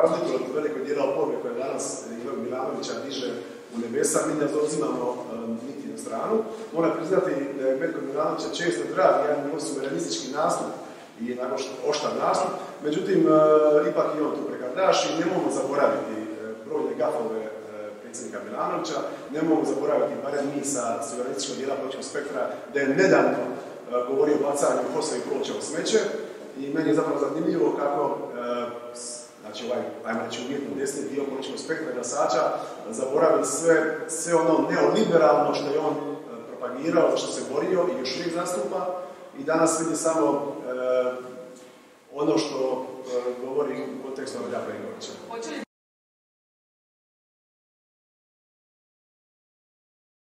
razliku od velikog dijela oporbe koja danas Milanovića diže u nebesa, mi ne zauzimamo niti na stranu. Moram priznati da je Petko Milanovića često drag jedan njegov suverenistički nastup i onako oštar nastup, međutim, ipak i on tu prekardaš i ne mogu zaboraviti brojne gafove predsjednika Milanovića, ne mogu zaboraviti, barem mi sa suverenističkog dijela političkog spektra, da je nedavno govorio o bacanju HOS-ovih ploča u smeće i meni je zapravo zanimljivo kako znači ajmo reći uvjetno desni dio političkog spektra glasača zaboravi sve ono neoliberalno što je on propagirao, za što se borio i još uvijek zastupa i danas vidi samo ono što govori u kontekstu Plenkovića.